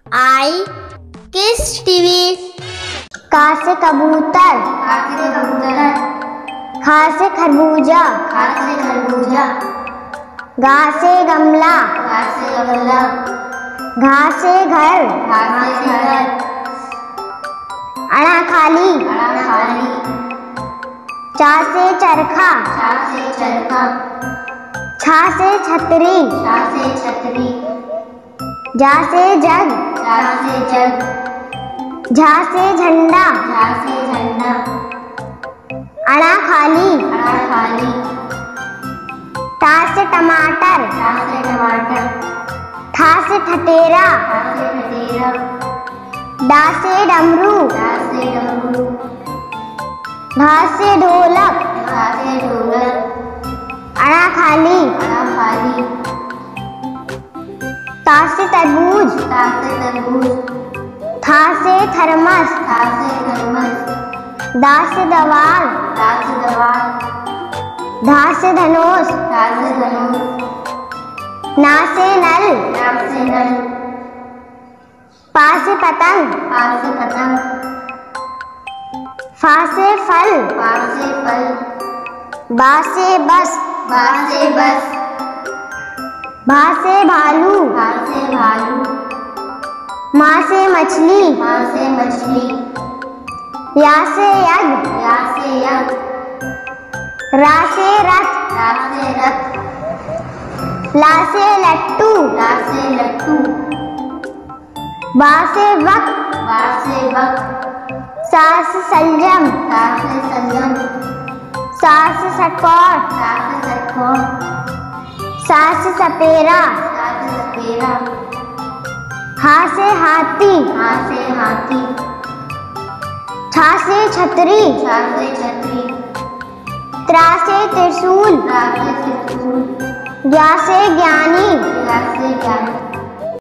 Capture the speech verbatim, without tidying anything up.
आई किस टीवी। का से कबूतर, का से कबूतर, खा से खरबूजा, खा से खरबूजा, गा से गमला, गा से गमला, घा से घर, घा से घर, अड़ा खाली, अड़ा खाली, चा से चरखा, चा से चरखा, छा से छतरी, छा से छतरी, जा से जग, जा से जग, झा से झंडा, झा से झंडा, अड़ा खाली, अड़ा खाली, टा से टमाटर, टा से टमाटर, ठा से ठटेरा, ठा से ठटेरा, डा से डमरू, डा से डमरू, ढा से ढोलक, ढा से ढोलक, अड़ा खाली, अड़ा खाली, ता से तरबूज, ता से तरबूज, था से थर्मस, था से थर्मस, दा से दवाल, दा से दवाल, धा से धनुष, धा से धनुष, ना से नल, ना से नल, पा से पतंग, पा से पतंग, फा से फल, पा से फल, बा से बस, बा से बस, भा से भालू, भा से भालू, माँ से मछली, माँ से मछली, या से यज्ञ, या से यज्ञ, रा से रथ, रा से रथ, ला से लट्टू, ला से लट्टू, बा से वक, बा से बक, सा से सलजम, सा से संयम, सा से षटकोर, सा से षटकोर, सा से सपेरा, सा से सपेरा, हा से हाथी, हा से हाथी, छा से छतरी, छा से छतरी, त्रा से त्रिशूल, रा से त्रिशूल, ज्ञा से ज्ञानी, ज्ञा से ज्ञानी,